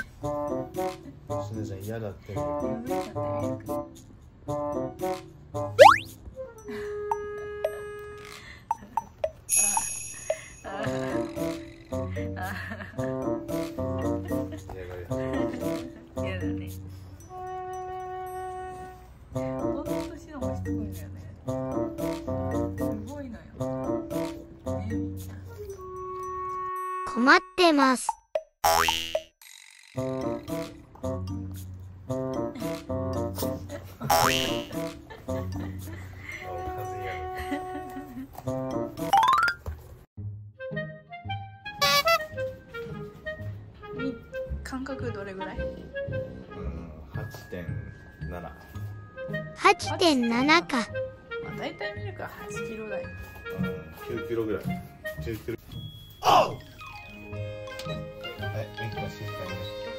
しなちゃん嫌だって。 嫌だね。この年のもしつこいんだよね。すごいのよ。 困ってます。 間隔どれぐらい ？8.7。 8.7 か。 まあ大体見るから8キロ台。 9キロぐらい。10キロ。はい、ミキの静かに。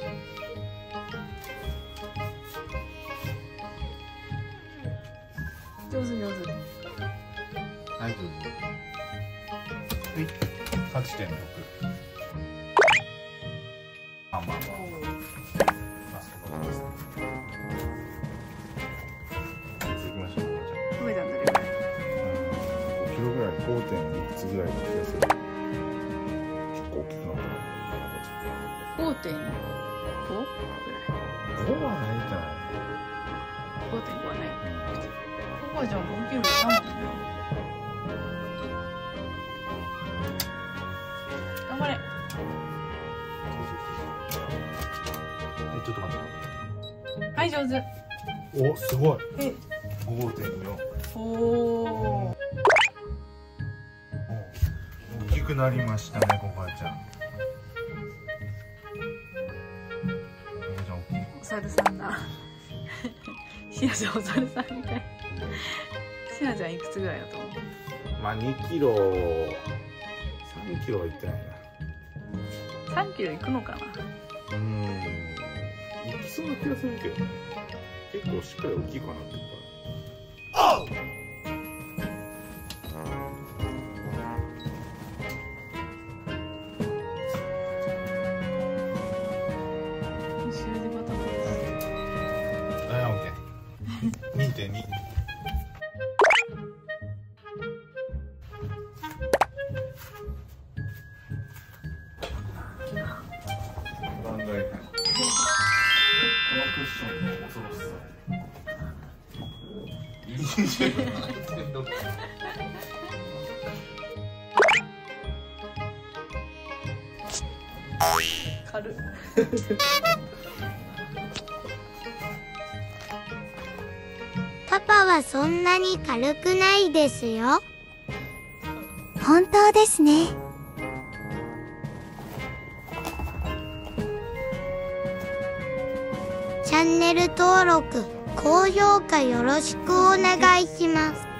上手上手。 はい、どうぞ。はい、8.6。まあまあまあ。まあそんなもんですね。続きましょう。 増えたんどれぐらい 5キロぐらい、5.いくつぐらいの気がする。結構大きくなったな。 5.5 ぐらい。 5はないんじゃない？ 5.5 はない。おばあちゃん5キロいたもんね。頑張れ。 ちょっと待って。 はい、上手。 お、すごい。 え、 5.4。 おお。 大きくなりましたね、おばあちゃん。 お猿さんだ。しなちゃんお猿さんみたい。しなちゃんいくつぐらいだと思う？ まあ2キロ、3キロはいってないな。 3キロいくのかな。 いきそうな気がするけどね。結構しっかり大きいかなって思った。2.2。番外編。このクッションの恐ろしさ。27.6。 軽っ。 パパはそんなに軽くないですよ。本当ですね。チャンネル登録、高評価よろしくお願いします。